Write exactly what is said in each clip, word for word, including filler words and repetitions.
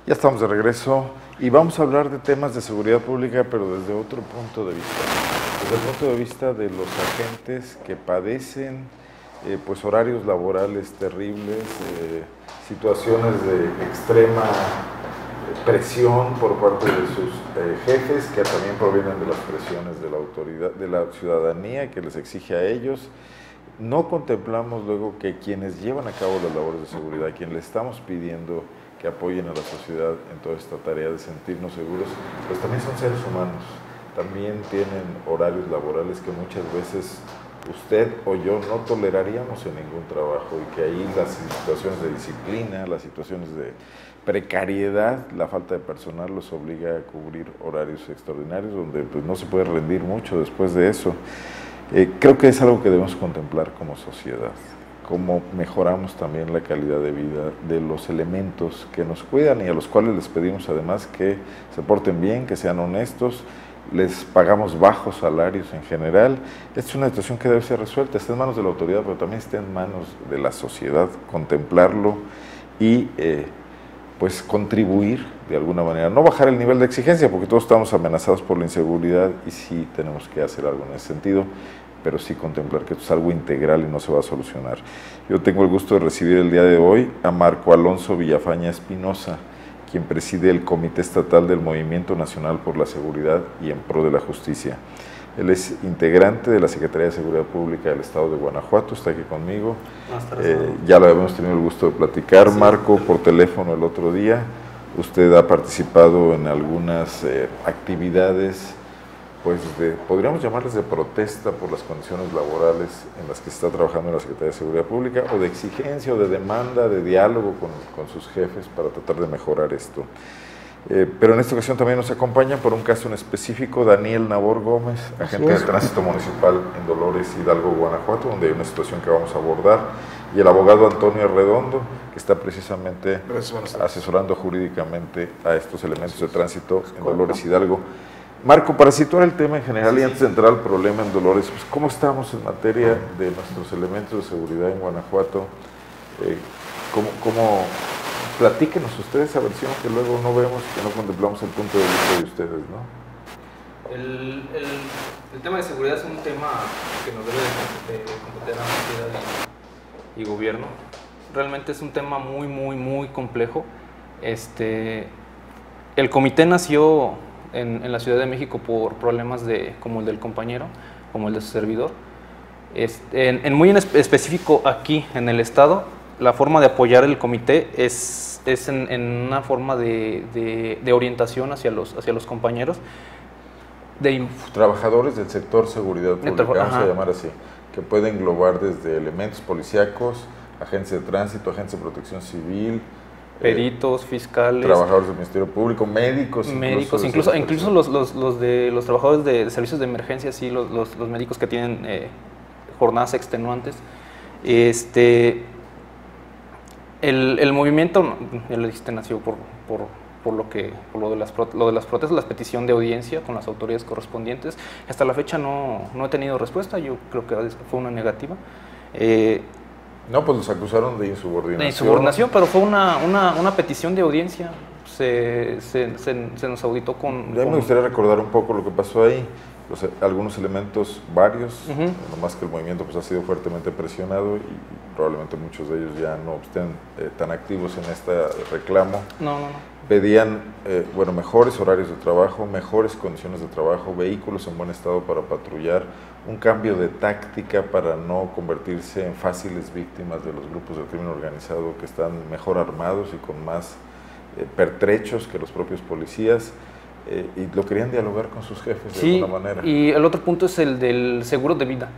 Ya estamos de regreso y vamos a hablar de temas de seguridad pública, pero desde otro punto de vista. Desde el punto de vista de los agentes que padecen eh, pues horarios laborales terribles, eh, situaciones de extrema presión por parte de sus eh, jefes, que también provienen de las presiones de la autoridad, de la ciudadanía que les exige a ellos. No contemplamos luego que quienes llevan a cabo las labores de seguridad, quienes le estamos pidiendo que apoyen a la sociedad en toda esta tarea de sentirnos seguros, pues también son seres humanos, también tienen horarios laborales que muchas veces usted o yo no toleraríamos en ningún trabajo, y que ahí las situaciones de disciplina, las situaciones de precariedad, la falta de personal los obliga a cubrir horarios extraordinarios donde pues, no se puede rendir mucho después de eso. Eh, creo que es algo que debemos contemplar como sociedad, cómo mejoramos también la calidad de vida de los elementos que nos cuidan y a los cuales les pedimos además que se porten bien, que sean honestos. Les pagamos bajos salarios en general. Esta es una situación que debe ser resuelta, está en manos de la autoridad, pero también está en manos de la sociedad contemplarlo y eh, pues contribuir de alguna manera, no bajar el nivel de exigencia, porque todos estamos amenazados por la inseguridad y sí tenemos que hacer algo en ese sentido, pero sí contemplar que esto es algo integral y no se va a solucionar. Yo tengo el gusto de recibir el día de hoy a Marco Alonso Villafaña Espinosa, quien preside el Comité Estatal del Movimiento Nacional por la Seguridad y en Pro de la Justicia. Él es integrante de la Secretaría de Seguridad Pública del Estado de Guanajuato, está aquí conmigo. Eh, ya lo habíamos tenido el gusto de platicar, sí. Marco, por teléfono el otro día. Usted ha participado en algunas eh, actividades, pues de, podríamos llamarles de protesta por las condiciones laborales en las que se está trabajando en la Secretaría de Seguridad Pública, o de exigencia o de demanda, de diálogo con, con sus jefes para tratar de mejorar esto. Eh, pero en esta ocasión también nos acompaña por un caso en específico Daniel Nabor Gómez, agente de tránsito municipal en Dolores Hidalgo, Guanajuato, donde hay una situación que vamos a abordar, y el abogado Antonio Arredondo, que está precisamente asesorando jurídicamente a estos elementos de tránsito en Dolores Hidalgo. Marco, para situar el tema en general y antes de entrar al problema en Dolores, pues, ¿cómo estamos en materia de nuestros elementos de seguridad en Guanajuato? Eh, ¿cómo, cómo, platíquenos ustedes esa versión que luego no vemos, que no contemplamos el punto de vista de ustedes, ¿no? El, el, el tema de seguridad es un tema que nos debe de, de competir a la sociedad y, y gobierno. Realmente es un tema muy, muy, muy complejo. Este, el comité nació En, en la Ciudad de México por problemas de, como el del compañero, como el de su servidor. Este, en, en muy en específico aquí en el Estado, la forma de apoyar el comité es, es en, en una forma de, de, de orientación hacia los, hacia los compañeros. De, Trabajadores del sector seguridad pública, vamos ajá. a llamar así, que puede englobar desde elementos policíacos, agentes de tránsito, agentes de protección civil, peritos, fiscales, trabajadores del Ministerio Público, médicos, médicos, incluso, incluso, incluso los, los, los, de, los trabajadores de, de servicios de emergencia, sí, los, los, los médicos que tienen eh, jornadas extenuantes. Este, el, el movimiento, ya lo dijiste, nació por, por, por, lo, que, por lo, de las, lo de las protestas, la petición de audiencia con las autoridades correspondientes. Hasta la fecha no, no he tenido respuesta, yo creo que fue una negativa. Eh, No, pues los acusaron de insubordinación. De insubordinación, pero fue una, una, una petición de audiencia. Se, se, se, se nos auditó con... A mí me gustaría recordar un poco lo que pasó ahí. Los, algunos elementos, varios, uh-huh. no más que el movimiento pues, ha sido fuertemente presionado y probablemente muchos de ellos ya no estén eh, tan activos en este reclamo. No, no, no. Pedían eh, bueno, mejores horarios de trabajo, mejores condiciones de trabajo, vehículos en buen estado para patrullar, un cambio de táctica para no convertirse en fáciles víctimas de los grupos del crimen organizado que están mejor armados y con más eh, pertrechos que los propios policías. Eh, y lo querían dialogar con sus jefes de sí, alguna manera. Y el otro punto es el del seguro de vida,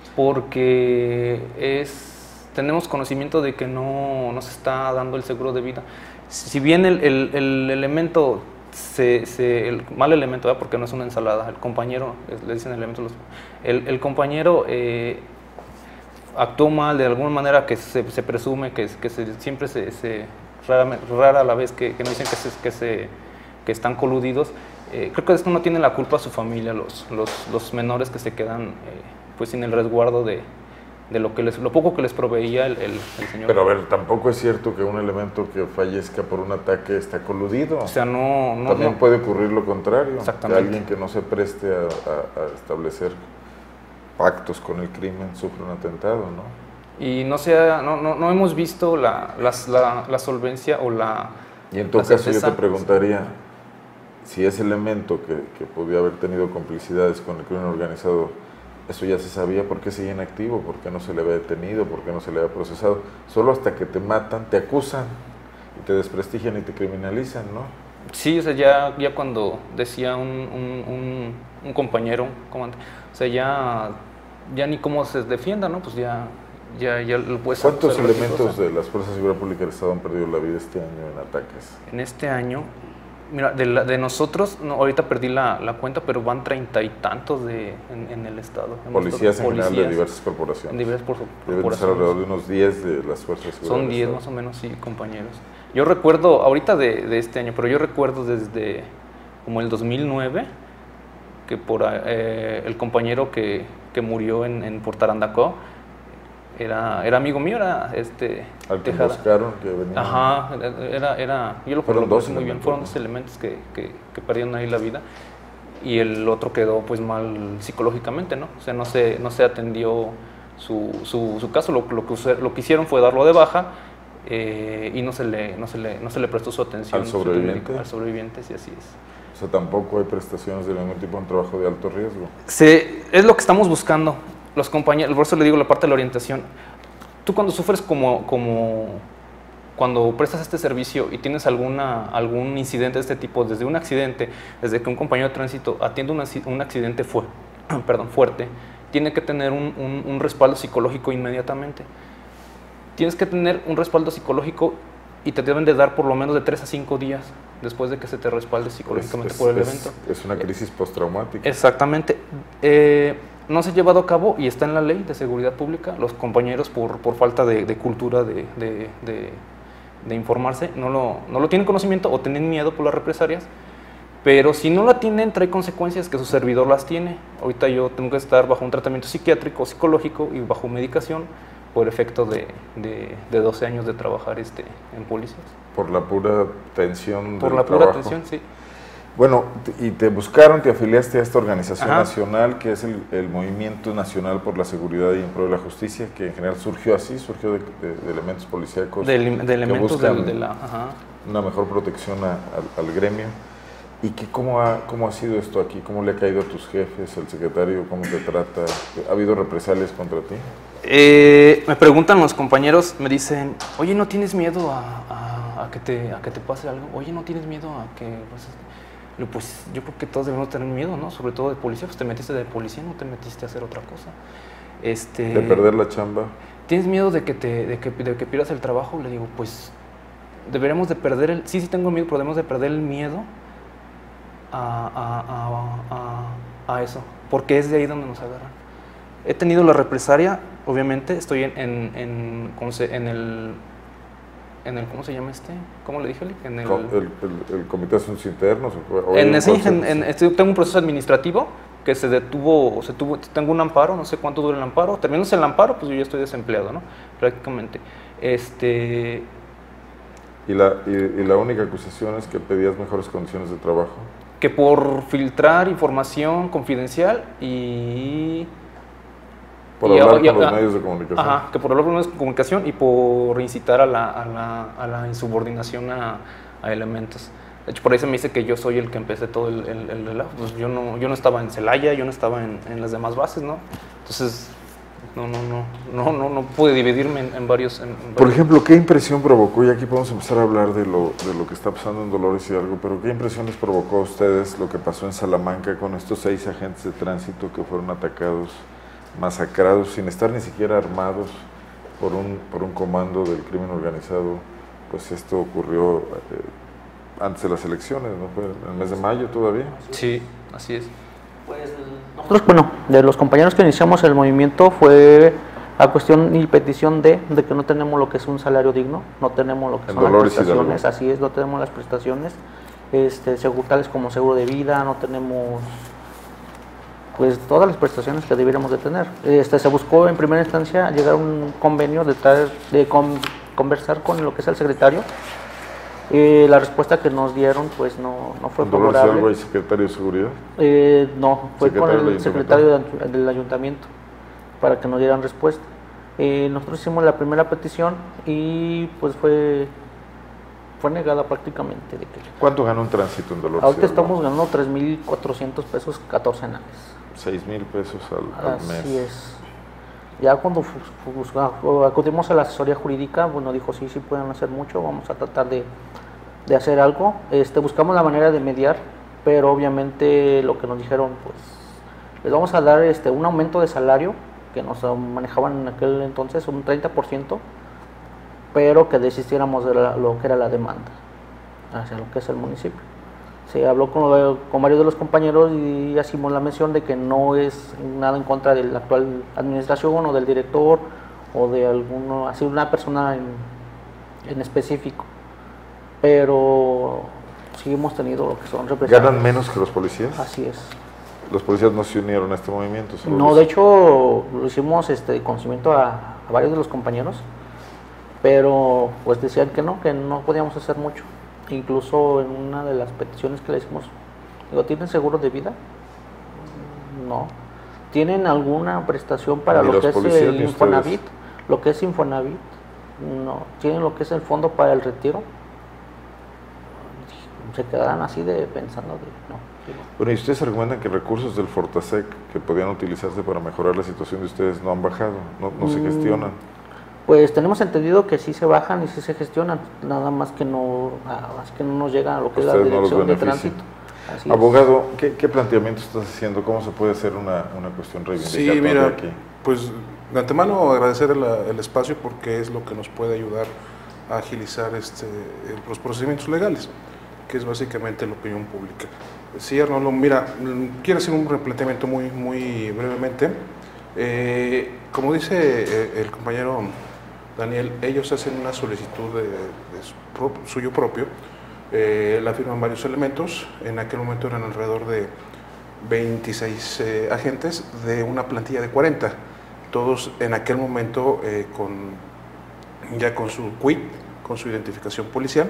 porque es, tenemos conocimiento de que no, no se está dando el seguro de vida. Si bien el, el, el elemento, se, se, el mal elemento, ¿verdad? Porque no es una ensalada, el compañero, le dicen elemento, los, el, el compañero eh, actuó mal de alguna manera que se, se presume, que, que se, siempre se, se rara, rara a la vez que, que no dicen que se... Que se que están coludidos, eh, creo que esto no tiene la culpa a su familia, los, los, los menores que se quedan eh, pues sin el resguardo de, de lo que les, lo poco que les proveía el, el, el señor. Pero a ver, tampoco es cierto que un elemento que fallezca por un ataque está coludido. O sea, no... no También no. puede ocurrir lo contrario, que Exactamente. alguien que no se preste a, a, a establecer pactos con el crimen sufre un atentado, ¿no? Y no, sea, no, no, no hemos visto la, la, la, la solvencia o la... Y en todo la caso certeza. yo te preguntaría, si ese elemento que, que podía haber tenido complicidades con el crimen organizado, eso ya se sabía, ¿por qué seguía en activo? ¿Por qué no se le había detenido? ¿Por qué no se le había procesado? Solo hasta que te matan, te acusan, y te desprestigian y te criminalizan, ¿no? Sí, o sea, ya, ya cuando decía un, un, un, un compañero, comandante, o sea, ya, ya ni cómo se defienda, ¿no? Pues ya, ya, ya lo puedes... ¿Cuántos elementos de las Fuerzas de Seguridad Pública del Estado han perdido la vida este año en ataques? En este año, mira, de, la, de nosotros, no, ahorita perdí la, la cuenta, pero van treinta y tantos de, en, en el Estado. Hemos Policías en policías, general de diversas corporaciones. En diversas por, Deben de ser alrededor de unos diez de las Fuerzas de Seguridad. Son diez más o menos, sí, compañeros. Yo recuerdo, ahorita de, de este año, pero yo recuerdo desde como el dos mil nueve, que por eh, el compañero que, que murió en, en Portarandacó, era, era amigo mío, era este... Al que Tejada. buscaron, que venía... Ajá, era, era, yo lo Fueron recuerdo dos muy bien, elementos, fueron ¿no? dos elementos que, que, que perdieron ahí la vida, y el otro quedó pues mal psicológicamente, ¿no? O sea, no se, no se atendió su, su, su caso, lo, lo, que, usé- lo que hicieron fue darlo de baja, eh, y no se, le, no, se le, no se le prestó su atención. ¿Al su sobreviviente? médico, al sobreviviente, sí, así es. O sea, tampoco hay prestaciones de ningún tipo de un trabajo de alto riesgo. Se, es lo que estamos buscando, los compañeros, por eso le digo la parte de la orientación. Tú cuando sufres como, como cuando prestas este servicio y tienes alguna, algún incidente de este tipo, desde un accidente, desde que un compañero de tránsito atiende un, acci- un accidente fue, perdón, fuerte, tiene que tener un, un, un respaldo psicológico inmediatamente. Tienes que tener un respaldo psicológico y te deben de dar por lo menos de tres a cinco días después de que se te respalde psicológicamente Es- es- por el es- evento. Es una crisis postraumática. Exactamente. Eh, no se ha llevado a cabo y está en la ley de seguridad pública. Los compañeros, por, por falta de, de cultura de, de, de, de informarse, no lo, no lo tienen conocimiento o tienen miedo por las represalias. Pero si no la tienen, trae consecuencias que su servidor las tiene. Ahorita yo tengo que estar bajo un tratamiento psiquiátrico, psicológico y bajo medicación por efecto de, de, de doce años de trabajar este, en policías. Por la pura tensión Por del la pura trabajo. tensión, sí. Bueno, t- y te buscaron, te afiliaste a esta organización Ajá. nacional, que es el, el Movimiento Nacional por la Seguridad y en Pro de la Justicia, que en general surgió así, surgió de, de- de elementos policíacos De, ele- de elementos buscan del- de la... Ajá. una mejor protección a- al, al gremio. ¿Y que, cómo, ha, cómo ha sido esto aquí? ¿Cómo le ha caído a tus jefes, el secretario? ¿Cómo te trata? ¿Ha habido represalias contra ti? Eh, me preguntan los compañeros, me dicen, oye, ¿no tienes miedo a, a- a que, te, a que te pase algo? Oye, ¿no tienes miedo a que...? Pues, le digo, pues yo creo que todos debemos tener miedo, ¿no? Sobre todo de policía, pues te metiste de policía, no te metiste a hacer otra cosa. Este, ¿De perder la chamba? ¿Tienes miedo de que, te, de, que, de que pierdas el trabajo? Le digo, pues deberemos de perder el... Sí, sí tengo miedo, pero debemos de perder el miedo a, a, a, a, a eso, porque es de ahí donde nos agarran. He tenido la represalia, obviamente, estoy en, en, en, ¿cómo se, en el... En el, ¿cómo se llama este? ¿Cómo le dije? En el, Co- ¿El, el, el Comité de Asuntos Internos? ¿O- o en, hay sí, un en, proceso? en- estoy- tengo un proceso administrativo que se detuvo, se tuvo, tengo un amparo, no sé cuánto dura el amparo. Terminándose el amparo, pues yo ya estoy desempleado, ¿no? Prácticamente. Este, ¿Y la, y, y la única acusación es que pedías mejores condiciones de trabajo? que por filtrar información confidencial y... Por y- hablar y- con los ah, medios de comunicación. Ajá, que por hablar con los medios de comunicación y por incitar a la, a la, a la insubordinación a, a elementos. De hecho, por ahí se me dice que yo soy el que empecé todo el, el, el relajo. Pues yo no, yo no estaba en Celaya, yo no estaba en, en las demás bases, ¿no? Entonces, no, no, no, no, no, no pude dividirme en, en varios... en- en Por varios- ejemplo, ¿qué impresión provocó? Y aquí podemos empezar a hablar de lo, de lo que está pasando en Dolores Hidalgo, pero ¿qué impresión les provocó a ustedes lo que pasó en Salamanca con estos seis agentes de tránsito que fueron atacados, masacrados, sin estar ni siquiera armados por un, por un comando del crimen organizado? Pues esto ocurrió eh, antes de las elecciones, ¿no? Fue en el mes de mayo todavía. Sí, así es. Pues nosotros, bueno, de los compañeros que iniciamos el movimiento fue a cuestión y petición de, de que no tenemos lo que es un salario digno, no tenemos lo que En son las Dolores Hidalgo. prestaciones, así es, no tenemos las prestaciones, este, segu- tales como seguro de vida, no tenemos pues todas las prestaciones que debiéramos de tener. Este, se buscó en primera instancia llegar a un convenio de, traer, de con, conversar con lo que es el secretario. Eh, la respuesta que nos dieron pues no, no fue ¿Dolores favorable. Alba y secretario de Seguridad? Eh, no, fue con el del secretario de, del ayuntamiento para que nos dieran respuesta. Eh, nosotros hicimos la primera petición y pues fue fue negada prácticamente. De que, ¿Cuánto gana un tránsito en Dolores ahorita Alba? estamos ganando tres mil cuatrocientos pesos catorcenales. seis mil pesos al, al Así mes. Así es. Ya cuando acudimos a la asesoría jurídica, bueno, dijo sí, sí pueden hacer mucho, vamos a tratar de, de hacer algo. Este, buscamos la manera de mediar, pero obviamente lo que nos dijeron, pues, les vamos a dar este, un aumento de salario, que nos manejaban en aquel entonces, un treinta por ciento, pero que desistiéramos de la, lo que era la demanda hacia lo que es el municipio. Se habló con, con varios de los compañeros y hicimos la mención de que no es nada en contra de la actual administración o del director o de alguno, así una persona en, en específico, pero sí hemos tenido lo que son represalias. ¿Ganan menos que los policías? Así es. Los policías no se unieron a este movimiento. No, de hecho lo hicimos este conocimiento a, a varios de los compañeros, pero pues decían que no, que no podíamos hacer mucho. Incluso en una de las peticiones que le hicimos, digo, ¿tienen seguro de vida? No. ¿Tienen alguna prestación para Ni lo los que es policías, el ni Infonavit? ustedes. Lo que es Infonavit, no. ¿Tienen lo que es el fondo para el retiro? Se quedarán así de pensando de no. Bueno, y ustedes argumentan que recursos del Fortasec que podían utilizarse para mejorar la situación de ustedes no han bajado, no, no se Mm. gestionan. Pues tenemos entendido que sí se bajan y sí se gestionan, nada más que no, más que no nos llega a lo que es la Ustedes no los dirección de benefician. tránsito. Así Abogado, ¿qué, ¿qué planteamiento estás haciendo? ¿Cómo se puede hacer una, una cuestión reivindicatoria Sí, mira, aquí? pues de antemano agradecer la- el espacio porque es lo que nos puede ayudar a agilizar este, el- los procedimientos legales, que es básicamente la opinión pública. Sí, Arnoldo, mira, mm, quiero hacer un replanteamiento muy, muy brevemente. Eh, como dice eh, el compañero Daniel, ellos hacen una solicitud de, de su pro- suyo propio, eh, la firman varios elementos, en aquel momento eran alrededor de veintiséis eh, agentes de una plantilla de cuarenta, todos en aquel momento eh, con, ya con su C U I, con su identificación policial.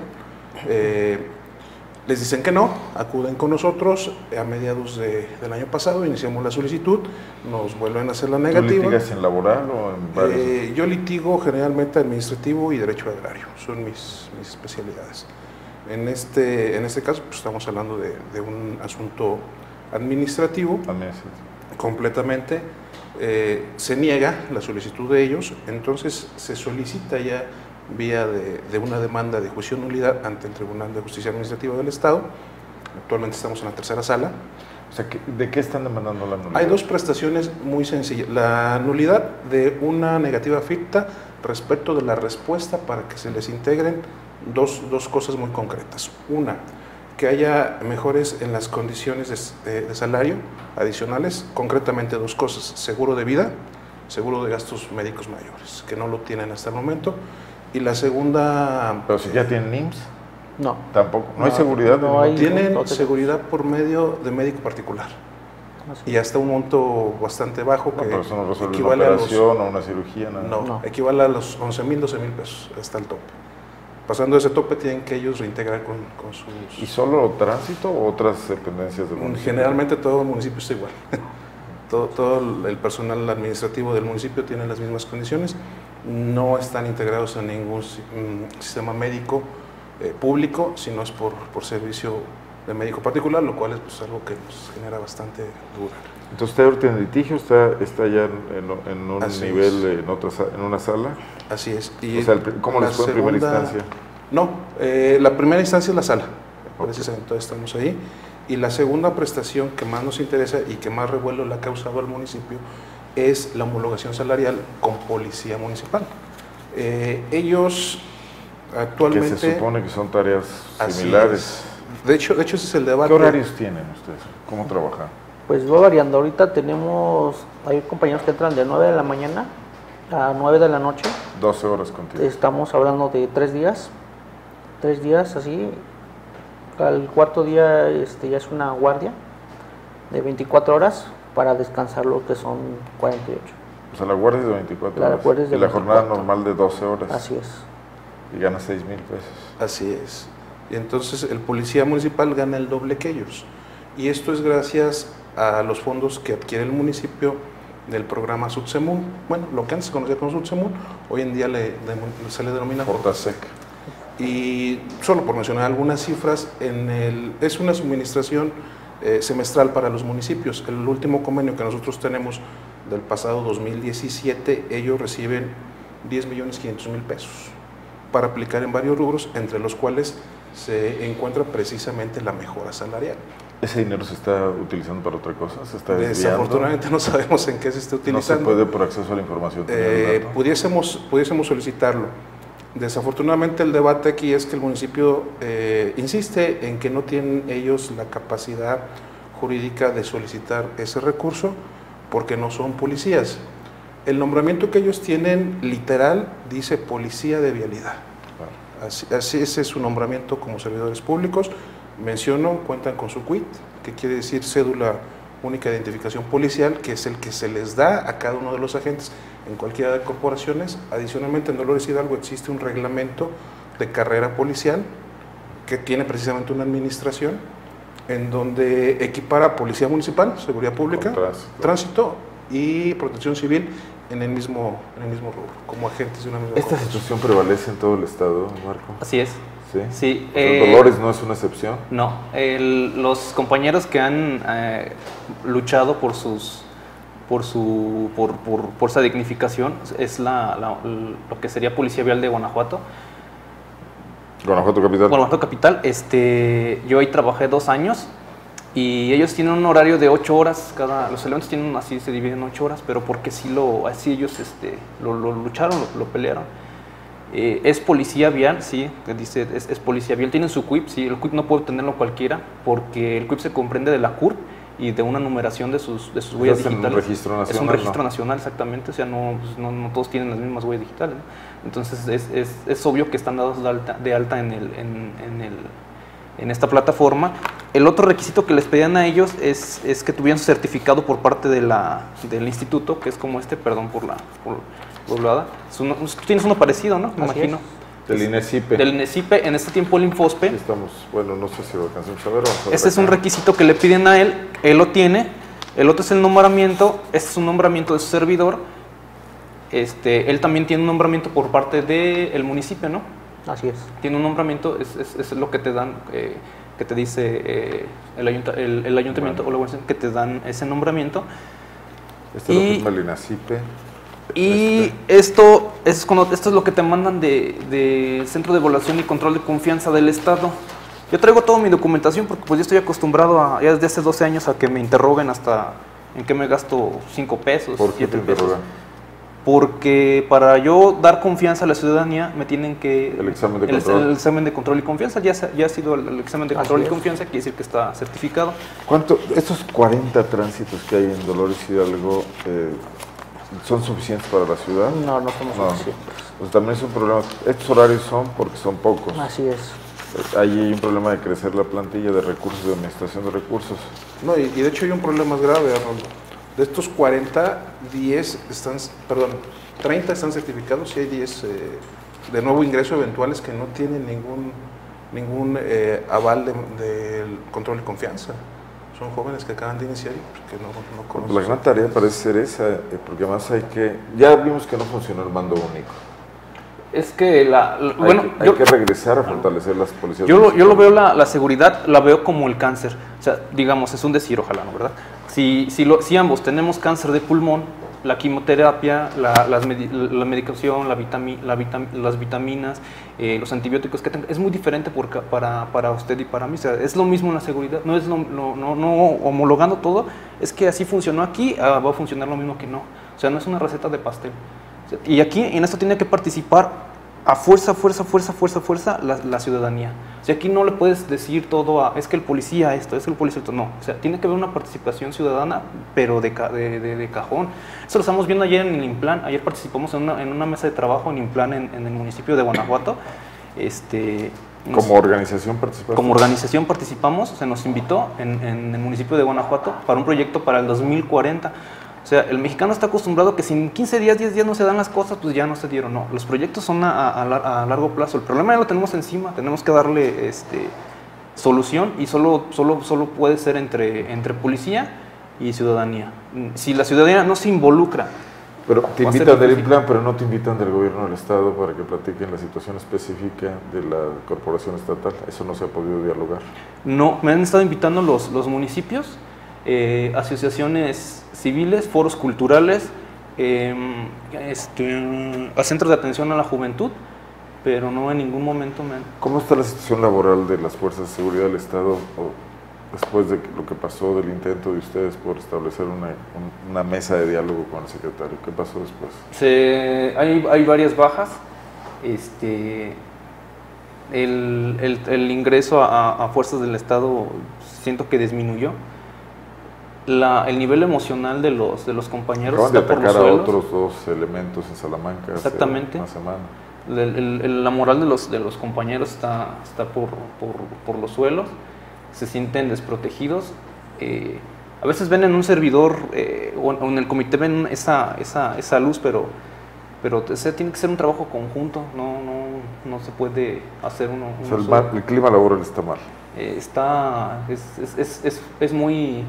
Eh, les dicen que no, acuden con nosotros, a mediados de, del año pasado iniciamos la solicitud, nos vuelven a hacer la ¿Tú negativa. litigas en laboral o en varios? Eh, yo litigo generalmente administrativo y derecho agrario, son mis, mis especialidades. En este, en este caso pues, estamos hablando de, de un asunto administrativo Administrativo. completamente, eh, se niega la solicitud de ellos, entonces se solicita ya vía de, de una demanda de juicio de nulidad ante el Tribunal de Justicia Administrativa del Estado. Actualmente estamos en la tercera sala. O sea, ¿qué- ¿de qué están demandando la nulidad? Hay dos prestaciones muy sencillas. La nulidad de una negativa ficta respecto de la respuesta para que se les integren dos, dos cosas muy concretas. Una, que haya mejores en las condiciones de, de, de salario adicionales, concretamente dos cosas: seguro de vida, seguro de gastos médicos mayores, que no lo tienen hasta el momento. Y la segunda... Pero si ya tienen I M S S, No. tampoco. No, hay No, seguridad. no ¿no? hay- Tienen no te- seguridad por medio de médico particular Así. y hasta un monto bastante bajo No, que pero eso no resuelve una equivale a los, operación o una cirugía. Nada. no, No. equivale a los once mil, doce mil pesos hasta el tope. Pasando ese tope tienen que ellos reintegrar con, con sus... ¿Y solo tránsito o otras dependencias del municipio? Generalmente todo el municipio está igual. todo, todo el personal administrativo del municipio tiene las mismas condiciones. No están integrados en ningún si- mm, sistema médico eh, público, sino es por, por servicio de médico particular, lo cual es pues, algo que nos genera bastante duda. Entonces, usted ahorita en litigio está, está ya en, en- en un Así nivel, es. eh, en, otra, sa- en una sala. Así es. Y O sea, el pri- ¿cómo la les fue en primera segunda- instancia? No, eh, la primera instancia es la sala, Ok. precisamente, entonces estamos ahí. Y la segunda prestación que más nos interesa y que más revuelo le ha causado al municipio es la homologación salarial con policía municipal. Eh, ellos actualmente... Que se supone que son tareas Así similares. es. De hecho, de hecho, ese es el debate. ¿Qué horarios tienen ustedes? ¿Cómo trabajan? Pues va variando. Ahorita tenemos, hay compañeros que entran de nueve de la mañana a nueve de la noche. doce horas contigo. Estamos hablando de tres días, tres días así. Al cuarto día este, ya es una guardia de veinticuatro horas para descansar lo que son cuarenta y ocho. O sea, la guardia es de veinticuatro La horas. guardia es de y la jornada veinticuatro. normal de doce horas. Así es. Y gana seis mil pesos. Así es. Y entonces el policía municipal gana el doble que ellos. Y esto es gracias a los fondos que adquiere el municipio del programa Sutsemun. Bueno, lo que antes se conocía como Sutsemun, hoy en día le, le- se le denomina Fortasec. Y solo por mencionar algunas cifras, en el, es una suministración eh, semestral para los municipios. El último convenio que nosotros tenemos del pasado dos mil diecisiete, ellos reciben diez millones quinientos mil pesos para aplicar en varios rubros, entre los cuales se encuentra precisamente la mejora salarial. ¿Ese dinero se está utilizando para otra cosa? ¿Se está desviando? Desafortunadamente no sabemos en qué se está No se utilizando. puede por acceso a la información tener Eh, el dato. pudiésemos, pudiésemos solicitarlo. Desafortunadamente el debate aquí es que el municipio eh, insiste en que no tienen ellos la capacidad jurídica de solicitar ese recurso porque no son policías. El nombramiento que ellos tienen literal dice policía de vialidad. Claro. Así, así ese es su nombramiento como servidores públicos. Menciono, cuentan con su C U I T, que quiere decir cédula única de identificación policial, que es el que se les da a cada uno de los agentes en cualquiera de corporaciones. Adicionalmente, en Dolores Hidalgo existe un reglamento de carrera policial que tiene precisamente una administración en donde equipara policía municipal, seguridad pública, Con tránsito. tránsito y protección civil en el mismo, en el mismo rubro, como agentes de una misma ¿Esta corporación. situación prevalece en todo el estado, Marco? Así es. Sí. Sí, O sea, eh, Dolores no es una excepción. No, el- los compañeros que han eh, luchado por sus por su por, por, por esa dignificación es la, la- lo que sería Policía Vial de Guanajuato. Guanajuato Capital. Guanajuato Capital, este, yo ahí trabajé dos años y ellos tienen un horario de ocho horas cada, los elementos tienen así, se dividen en ocho horas, pero porque sí lo, así ellos este, lo, lo lucharon, lo, lo pelearon. Eh, es policía vial, sí, que dice, es, es policía vial, tienen su C U I P, sí, el C U I P no puede tenerlo cualquiera, porque el C U I P se comprende de la C U R y de una numeración de sus, de sus huellas Es un digitales. registro Es un nacional, registro ¿no? nacional, exactamente, o sea, no, pues, no, no todos tienen las mismas huellas digitales, ¿no? Entonces es, es, es obvio que están dados de alta, de alta en, el, en, en, el, en esta plataforma. El otro requisito que les pedían a ellos es, es que tuvieran su certificado por parte de la, del instituto, que es como este, perdón por la por, por la- es uno- tú tienes uno parecido, ¿no? Me Así imagino. Del INESIPE. Del NECIPE, en este tiempo el Infospe. Aquí estamos, bueno, no sé si lo alcanzamos a ver. Vamos a ver Este es un acá. requisito que le piden a él, él lo tiene. El otro es el nombramiento, este es un nombramiento de su servidor. Este, él también tiene un nombramiento por parte del municipio, ¿no? Así es. Tiene un nombramiento, es, es, es lo que te dan, eh, que te dice eh, el, ayunta- el, el ayuntamiento Bueno. o la gobernación, que te dan ese nombramiento. Este lo y- firma el INESIPE. Y Este. esto, es cuando, esto es lo que te mandan de, de Centro de Evaluación y Control de Confianza del Estado. Yo traigo toda mi documentación porque pues yo estoy acostumbrado a, ya desde hace doce años a que me interroguen hasta en qué me gasto cinco pesos, ¿Por qué te siete pesos. interrogan? Porque para yo dar confianza a la ciudadanía me tienen que... El examen de el- control. El, examen de control y confianza, ya, se- ya ha sido el, el examen de Así control y es. confianza, quiere decir que está certificado. ¿Cuánto, estos cuarenta tránsitos que hay en Dolores Hidalgo, eh, son suficientes para la ciudad? No, no somos No. suficientes. Pues también es un problema. Estos horarios son porque son pocos. Así es. Ahí hay un problema de crecer la plantilla de recursos, de administración de recursos. No, y, y de hecho hay un problema más grave, Arnoldo. De estos cuarenta, diez están, perdón, treinta están certificados y hay diez eh, de nuevo ingreso eventuales que no tienen ningún, ningún eh, aval de- del control y confianza. Son jóvenes que acaban de iniciar y pues, que no, no Pues conocen. la gran tarea parece ser esa, eh, porque además hay que... Ya vimos que no funcionó el mando único. Es que la... la- Hay, bueno, que, hay yo- que regresar a fortalecer las policías. Yo lo, yo lo municipales. veo, la, la seguridad, la veo como el cáncer. O sea, digamos, es un decir, ojalá, ¿no? ¿Verdad? Si, si, lo, si ambos tenemos cáncer de pulmón, la quimioterapia, la, las medi- la medicación, la vitami- la vitam- las vitaminas, eh, los antibióticos, que tenga, es muy diferente por ca- para, para usted y para mí. O sea, es lo mismo en la seguridad, no es lo, lo- no, no homologando todo, es que así funcionó aquí, ah, va a funcionar lo mismo que no. O sea, no es una receta de pastel. O sea, y aquí en esto tiene que participar a fuerza, fuerza, fuerza, fuerza, fuerza la, la ciudadanía. O sea, aquí no le puedes decir todo a, es que el policía esto, es que el policía esto, no. O sea, tiene que haber una participación ciudadana, pero de, ca- de, de- de cajón. Eso lo estamos viendo ayer en el INPLAN. Ayer participamos en una, en una mesa de trabajo en INPLAN en, en el municipio de Guanajuato. Este, ¿Como organización participaste? Como organización participamos, se nos invitó en, en el municipio de Guanajuato para un proyecto para el dos mil cuarenta. O sea, el mexicano está acostumbrado que si en quince días, diez días no se dan las cosas, pues ya no se dieron. No, los proyectos son a, a, a largo plazo. El problema ya lo tenemos encima, tenemos que darle este, solución y solo, solo, solo puede ser entre, entre policía y ciudadanía. Si la ciudadanía no se involucra. Pero te invitan del plan, pero no te invitan del gobierno del estado para que platiquen la situación específica de la corporación estatal. Eso no se ha podido dialogar. No, me han estado invitando los, los municipios, eh, asociaciones civiles, foros culturales, eh, este, a centros de atención a la juventud, pero no en ningún momento me han... ¿Cómo está la situación laboral de las fuerzas de seguridad del estado o después de lo que pasó del intento de ustedes por establecer una, una mesa de diálogo con el secretario? ¿Qué pasó después? Se, hay, hay varias bajas. Este, el, el, el ingreso a, a fuerzas del Estado siento que disminuyó. La, el nivel emocional de los, de los compañeros Acaban de está por los atacar a suelos. otros dos elementos en Salamanca Exactamente. hace una semana. El, el, el, la moral de los, de los compañeros está, está por, por, por los suelos. Se sienten desprotegidos, eh, a veces ven en un servidor eh, o, en, o en el comité ven esa, esa, esa luz, pero, pero o sea, tiene que ser un trabajo conjunto, no, no, no se puede hacer uno, uno o sea, el, solo. mal, el clima laboral está mal. Eh, está, es, es, es, es, es, muy,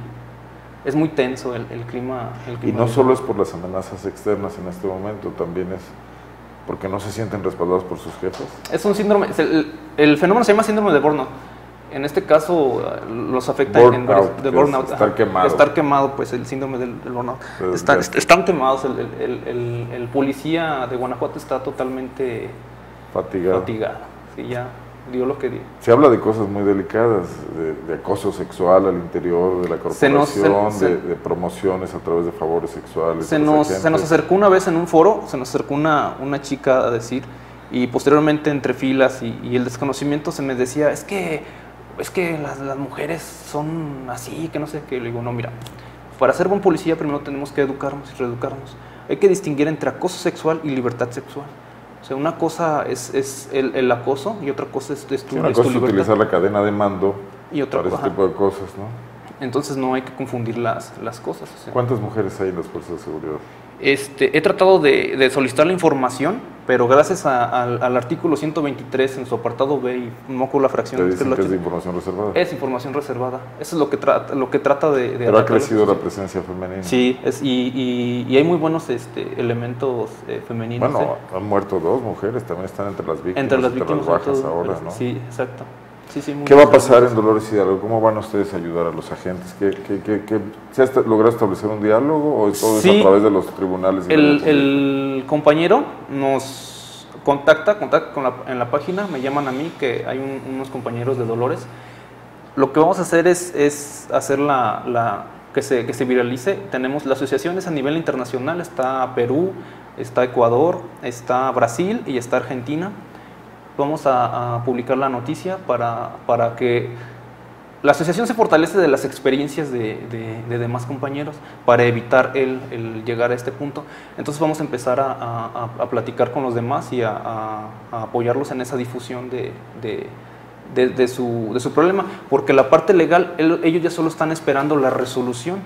es muy tenso el, el clima. El clima y no solo es por las amenazas externas en este momento, también es porque no se sienten respaldados por sus jefes. Es un síndrome, el, el fenómeno se llama síndrome de burnout. En este caso los afecta burn en varios, out, de burnout. Estar quemado. Estar quemado, pues el síndrome del, del burnout. Están, están quemados. El, el, el, el policía de Guanajuato está totalmente fatigado. fatigado. Sí, ya dio lo que dio. Se habla de cosas muy delicadas, de, de acoso sexual al interior de la corporación, nos, se, se, de, de promociones a través de favores sexuales. Se nos, se nos acercó una vez en un foro, se nos acercó una, una chica a decir, y posteriormente entre filas y, y el desconocimiento se me decía, es que es que las, las mujeres son así, que no sé qué. Le digo, no, mira, para ser buen policía primero tenemos que educarnos y reeducarnos. Hay que distinguir entre acoso sexual y libertad sexual. O sea, una cosa es, es el, el acoso y otra cosa es, es tu, sí, una es cosa tu es libertad. Utilizar la cadena de mando y otra, para ajá. este tipo de cosas, ¿no? Entonces no hay que confundir las, las cosas. O sea. ¿Cuántas mujeres hay en las fuerzas de seguridad? Este, he tratado de, de solicitar la información, pero gracias a, a, al artículo ciento veintitrés en su apartado B, y no me acuerdo la fracción. ¿Te dicen es, que es de información reservada? Es información reservada. Eso es lo que, tra lo que trata de... de pero ha crecido la presencia femenina. Sí, es, y, y, y hay muy buenos este, elementos eh, femeninos. Bueno, ¿eh? Han muerto dos mujeres, también están entre las víctimas, entre las, víctimas, entre las bajas todo, ahora, ¿no? Sí, exacto. Sí, sí, muy ¿Qué va a pasar en Dolores Hidalgo? ¿Cómo van ustedes a ayudar a los agentes? ¿Qué, qué, qué, qué, ¿Se ha logrado establecer un diálogo o todo sí, es a través de los tribunales? Y el, el compañero nos contacta, contacta con la, en la página, me llaman a mí, que hay un, unos compañeros de Dolores. Lo que vamos a hacer es, es hacer la, la que, se, que se viralice. Tenemos las asociaciones a nivel internacional, está Perú, está Ecuador, está Brasil y está Argentina. Vamos a, a publicar la noticia para, para que la asociación se fortalece de las experiencias de, de, de demás compañeros para evitar el, el llegar a este punto. Entonces vamos a empezar a, a, a platicar con los demás y a, a, a apoyarlos en esa difusión de, de, de, de, su, de su problema, porque la parte legal, el, ellos ya solo están esperando la resolución.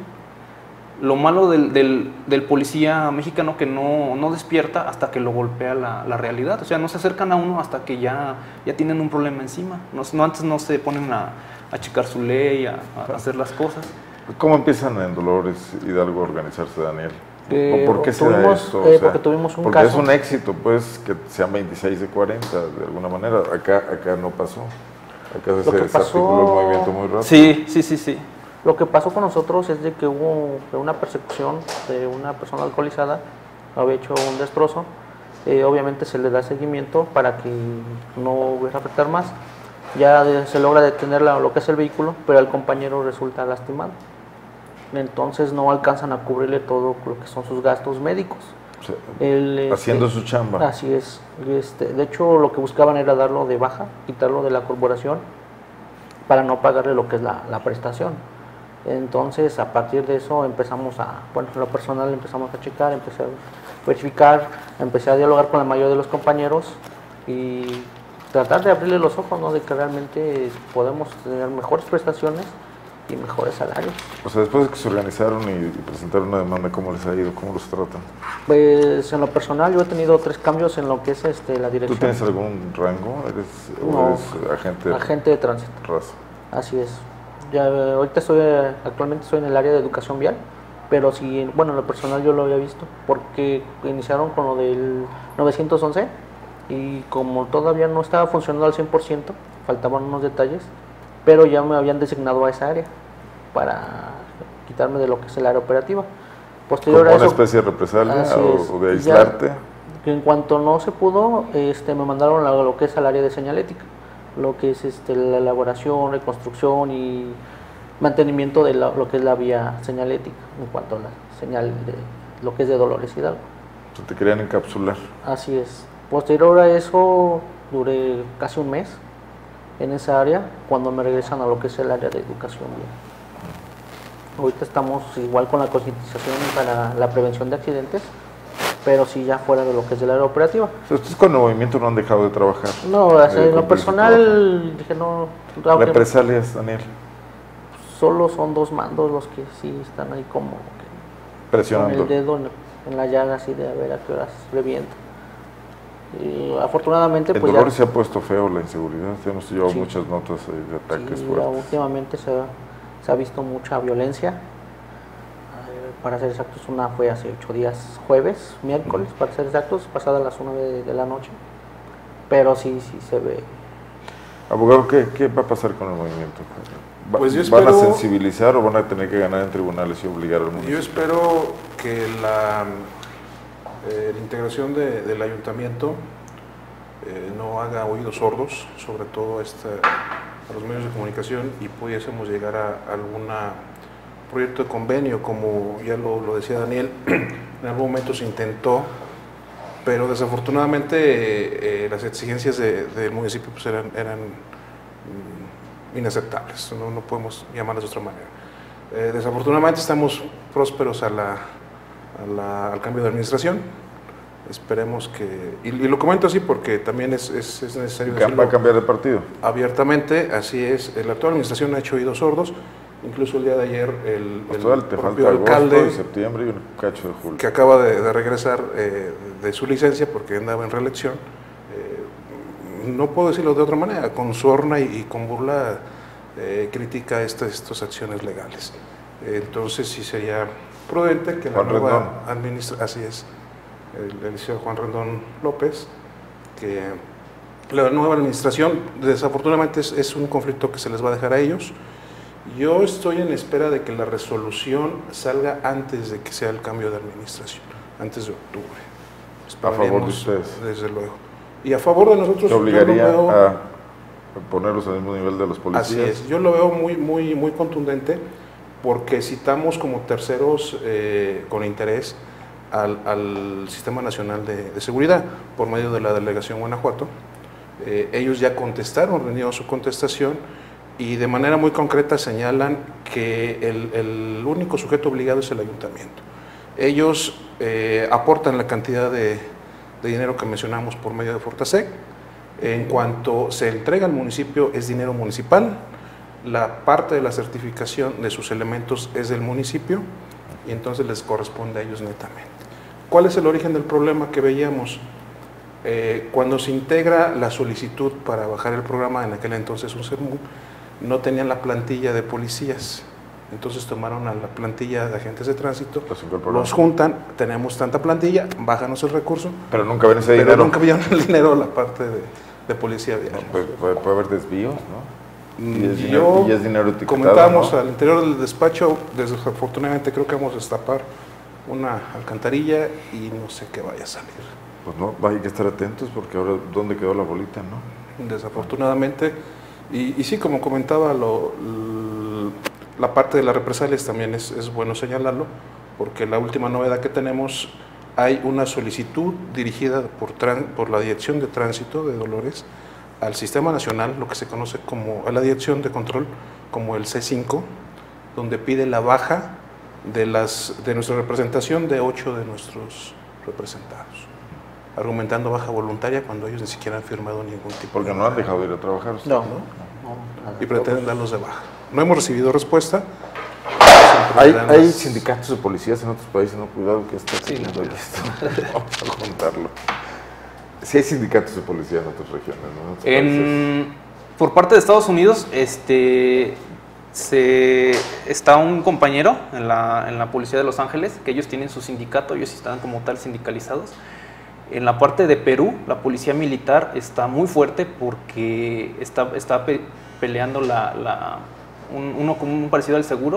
Lo malo del, del, del policía mexicano que no, no despierta hasta que lo golpea la, la realidad. O sea, no se acercan a uno hasta que ya, ya tienen un problema encima. No, no, antes no se ponen a, a checar su ley, a, a hacer las cosas. ¿Cómo empiezan en Dolores Hidalgo a organizarse, Daniel? Eh, ¿Por qué se tuvimos, da esto? O eh, sea, porque tuvimos un porque caso. es un éxito, pues, que sean veintiséis de cuarenta, de alguna manera. Acá, acá no pasó. Acá Lo se que desarticuló pasó- el movimiento muy rápido. Sí, sí, sí, sí. Lo que pasó con nosotros es de que hubo una persecución de una persona alcoholizada, había hecho un destrozo. Eh, obviamente se le da seguimiento para que no vuelva a afectar más. Ya de- se logra detener la- lo que es el vehículo, pero el compañero resulta lastimado. Entonces no alcanzan a cubrirle todo lo que son sus gastos médicos. O sea, El, este, haciendo su chamba. Así es. Este, de hecho, lo que buscaban era darlo de baja, quitarlo de la corporación para no pagarle lo que es la, la prestación. Entonces, a partir de eso empezamos a, bueno, en lo personal empezamos a checar, empecé a verificar, empecé a dialogar con la mayoría de los compañeros y tratar de abrirle los ojos, ¿no? De que realmente podemos tener mejores prestaciones y mejores salarios. O sea, después de que se organizaron y, y presentaron una demanda, ¿cómo les ha ido? ¿Cómo los tratan? Pues en lo personal yo he tenido tres cambios en lo que es este, la ¿Tú dirección. tienes algún rango? ¿Eres, No, o eres agente, agente de tránsito. raza? Así es. Ya, eh, ahorita estoy, eh, actualmente estoy en el área de educación vial, pero sí, bueno, en lo personal yo lo había visto, porque iniciaron con lo del novecientos once y como todavía no estaba funcionando al cien por ciento, faltaban unos detalles, pero ya me habían designado a esa área para quitarme de lo que es el área operativa. Posterior ¿Como a una eso, especie de represalia así o, es. o de Ya, aislarte? que en cuanto no se pudo, este, me mandaron a lo que es al área de señalética, lo que es este, la elaboración, reconstrucción y mantenimiento de la- lo que es la vía señalética, en cuanto a la señal de lo que es de Dolores Hidalgo. O sea, te querían encapsular. Así es. Posterior a eso, duré casi un mes en esa área, cuando me regresan a lo que es el área de educación vial. Ahorita estamos igual con la concientización para la prevención de accidentes, pero sí ya fuera de lo que es del área operativa. O sea, ustedes con el movimiento no han dejado de trabajar. No, o sea, Eh, en lo con personal dije no, aunque represalias, Daniel, solo son dos mandos los que sí están ahí como que con presionando. el dedo en, en la llaga así de a ver a qué horas revienta. Y afortunadamente En pues Dolores ya, se ha puesto feo la inseguridad. Hemos llevado Sí. muchas notas ahí de ataques sí, ya fuertes. últimamente se, ha- se ha visto mucha violencia. Eh, Para ser exactos, una fue hace ocho días, jueves, miércoles, para ser exactos, pasada las nueve de, de la noche. Pero sí, sí se ve. Abogado, ¿qué, ¿qué va a pasar con el movimiento? Va- Pues yo ¿Van a espero- sensibilizar o van a tener que ganar en tribunales y obligar al municipio? Yo espero que la, eh, la integración de- del ayuntamiento eh, no haga oídos sordos, sobre todo este, a los medios de comunicación, y pudiésemos llegar a algún proyecto de convenio, como ya lo, lo decía Daniel, en algún momento se intentó, pero desafortunadamente eh, eh, las exigencias de- del municipio pues, eran, eran mm, inaceptables, no, no podemos llamarlas de otra manera. Eh, desafortunadamente estamos prósperos a la, a la- al cambio de administración. Esperemos que, y, y lo comento así porque también es, es, es necesario ¿Va a decirlo cambiar de partido? abiertamente, así es. La actual administración ha hecho oídos sordos, incluso el día de ayer el, Pues el todavía te propio falta agosto, alcalde de septiembre y un cacho de julio. que acaba de, de regresar eh, de su licencia porque andaba en reelección, eh, no puedo decirlo de otra manera, con sorna y, y con burla eh, critica estas, estas acciones legales. Eh, entonces sí sería prudente que la Juan nueva Rendón. administración, así es, el, el licenciado Juan Rendón López, que la nueva administración desafortunadamente es, es un conflicto que se les va a dejar a ellos. Yo estoy en espera de que la resolución salga antes de que sea el cambio de administración, antes de octubre. A favor de Esperemos, ustedes. desde luego. Y a favor de nosotros, ¿Te obligaría yo lo veo, a ponerlos al mismo nivel de los policías? así es, yo lo veo muy, muy, muy contundente porque citamos como terceros eh, con interés al, al Sistema Nacional de, de Seguridad por medio de la Delegación Guanajuato. Eh, ellos ya contestaron, rindieron su contestación y de manera muy concreta señalan que el, el único sujeto obligado es el ayuntamiento. Ellos eh, aportan la cantidad de, de dinero que mencionamos por medio de Fortasec. En cuanto se entrega al municipio es dinero municipal, la parte de la certificación de sus elementos es del municipio y entonces les corresponde a ellos netamente. ¿Cuál es el origen del problema que veíamos? Eh, cuando se integra la solicitud para bajar el programa, en aquel entonces un CERMU, no tenían la plantilla de policías, entonces tomaron a la plantilla de agentes de tránsito, Los incorporaron. los juntan, tenemos tanta plantilla, bájanos el recurso, Pero nunca ven ese pero dinero. nunca vieron el dinero la parte de, de policía vial. No, puede, puede- puede haber desvíos, ¿no? Y es Yo dinero, y es dinero etiquetado, comentábamos ¿no? al interior del despacho, desafortunadamente creo que vamos a destapar una alcantarilla y no sé qué vaya a salir. Pues no, hay que estar atentos porque ahora, ¿dónde quedó la bolita, no? Desafortunadamente, y, y sí, como comentaba, lo, l- la parte de las represalias también es, es bueno señalarlo, porque la última novedad que tenemos, hay una solicitud dirigida por, tran- por la Dirección de Tránsito de Dolores al Sistema Nacional, lo que se conoce como, a la Dirección de Control, como el C cinco, donde pide la baja de, las, de nuestra representación de ocho de nuestros representados. argumentando baja voluntaria cuando ellos ni siquiera han firmado ningún tipo. Porque no han dejado de ir a trabajar. No, ¿no? no, nada. Y pretenden darlos de baja. No hemos recibido respuesta. Hay, hay sindicatos de policías en otros países, no, cuidado que está Sí, haciendo no. esto. Vamos a contarlo. Sí hay sindicatos de policía en otras regiones, ¿no? En otros En, por parte de Estados Unidos, este, se, está un compañero en la, en la policía de Los Ángeles, que ellos tienen su sindicato, ellos están como tal sindicalizados. En la parte de Perú, la policía militar está muy fuerte porque está, está pe, peleando la, la, un, uno como un parecido al seguro.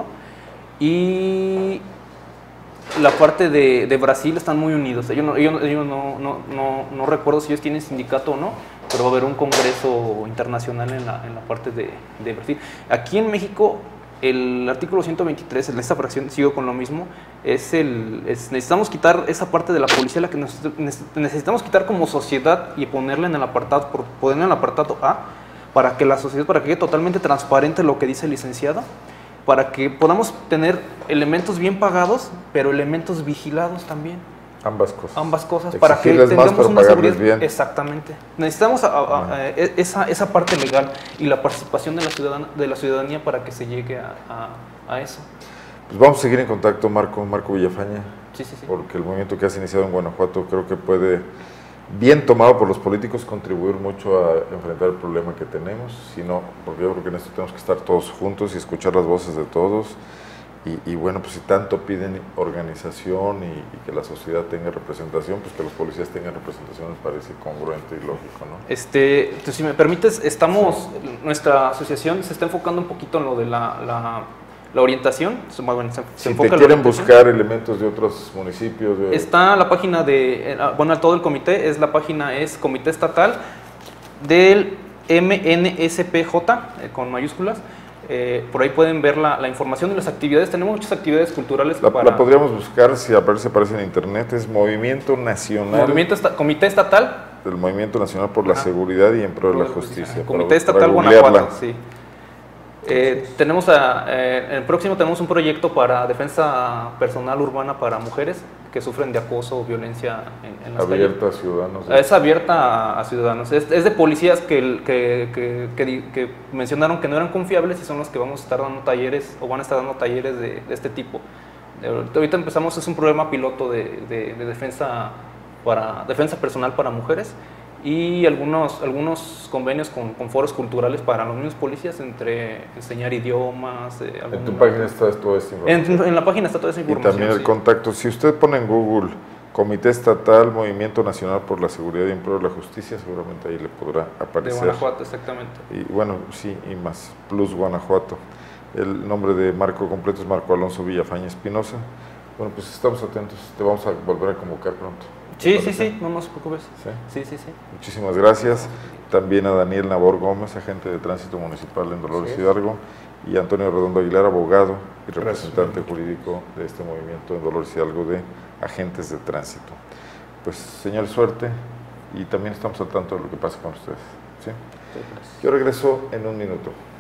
Y la parte de, de Brasil están muy unidos. Ellos, no, ellos, ellos no, no, no, no recuerdo si ellos tienen sindicato o no, pero va a haber un congreso internacional en la, en la parte de, de Brasil. Aquí en México, el artículo ciento veintitrés, en esta fracción, sigo con lo mismo, es el, es, necesitamos quitar esa parte de la policía, la que nos, necesitamos quitar como sociedad y ponerla en el apartado, por ponerla en el apartado A, para que la sociedad, para que quede totalmente transparente lo que dice el licenciado, para que podamos tener elementos bien pagados, pero elementos vigilados también. Ambas cosas. Ambas cosas, para que Exigirles más, tengamos pero una pagarles seguridad. bien. Exactamente. Necesitamos a, a, a, esa, esa parte legal y la participación de la, ciudadana, de la ciudadanía para que se llegue a, a, a eso. Pues vamos a seguir en contacto, Marco, Marco Villafaña, Sí, sí, sí. porque el movimiento que has iniciado en Guanajuato creo que puede, bien tomado por los políticos, contribuir mucho a enfrentar el problema que tenemos, sino, porque yo creo que en esto tenemos que estar todos juntos y escuchar las voces de todos. Y, y bueno, pues si tanto piden organización y, y que la sociedad tenga representación, pues que los policías tengan representación me parece congruente y lógico, ¿no? Este, pues, si me permites, estamos, nuestra asociación se está enfocando un poquito en lo de la, la, la orientación. Bueno, se, se Si enfoca te en la quieren orientación. buscar elementos de otros municipios... De... Está la página de, bueno, todo el comité, es la página es Comité Estatal del M N S P J, eh, con mayúsculas. Eh, por ahí pueden ver la, la información de las actividades. Tenemos muchas actividades culturales. La, para la podríamos buscar, si aparece, aparece en internet, es Movimiento Nacional... Movimiento esta, Comité Estatal. Del Movimiento Nacional por la Ajá. Seguridad y en pro de la Justicia. Comité para- Estatal para Guanajuato, googlearla. sí. Eh, tenemos a, eh, en el próximo tenemos un proyecto para defensa personal urbana para mujeres que sufren de acoso o violencia en, en las calles. Abierta a ciudadanos. Es abierta a, a ciudadanos. Es, es de policías que, que, que, que, di- que mencionaron que no eran confiables y son los que vamos a estar dando talleres o van a estar dando talleres de, de este tipo. De- ahorita empezamos, es un programa piloto de, de, de defensa, para, defensa personal para mujeres y algunos, algunos convenios con, con foros culturales para los mismos policías, entre enseñar idiomas. Eh, En tu algún- página está toda esta información. en, en la página está toda esa Y información. también el sí. contacto. Si usted pone en Google Comité Estatal, Movimiento Nacional por la Seguridad y en pro de la Justicia, seguramente ahí le podrá De aparecer. Guanajuato, exactamente. Y bueno, sí, y más, Plus Guanajuato. El nombre de Marco completo es Marco Alonso Villafaña Espinosa. Bueno, pues estamos atentos, te vamos a volver a convocar pronto. ¿Te Sí, sí, parece? sí, no, no se preocupes. ¿Sí? Sí, sí, sí. Muchísimas gracias. También a Daniel Nabor Gómez, agente de tránsito municipal en Dolores Así es. Hidalgo, y Antonio Redondo Aguilar, abogado y Gracias. representante jurídico de este movimiento en Dolores Hidalgo de agentes de tránsito. Pues, señor, suerte, y también estamos al tanto de lo que pasa con ustedes. ¿Sí? Sí, gracias. Yo regreso en un minuto.